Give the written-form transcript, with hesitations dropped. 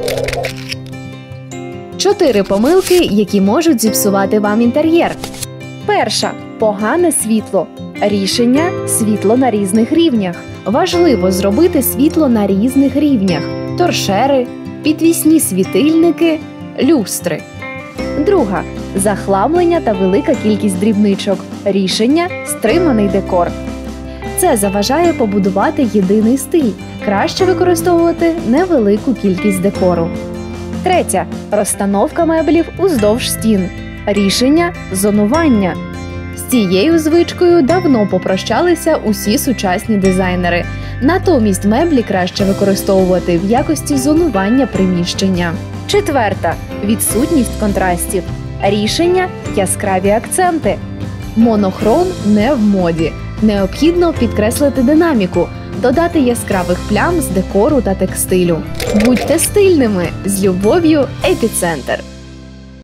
4 помилки, які можуть зіпсувати вам інтер'єр. Перша – погане світло. Рішення – світло на різних рівнях. Важливо зробити світло на різних рівнях – торшери, підвісні світильники, люстри. Друга – захламлення та велика кількість дрібничок. Рішення – стриманий декор. Це заважає побудувати єдиний стиль. Краще використовувати невелику кількість декору. Третя – розстановка меблів уздовж стін. Рішення – зонування. З цією звичкою давно попрощалися усі сучасні дизайнери. Натомість меблі краще використовувати в якості зонування приміщення. Четверта – відсутність контрастів. Рішення – яскраві акценти. Монохром не в моді. Необхідно підкреслити динаміку, додати яскравих плям з декору та текстилю. Будьте стильними! З любов'ю, Епіцентр!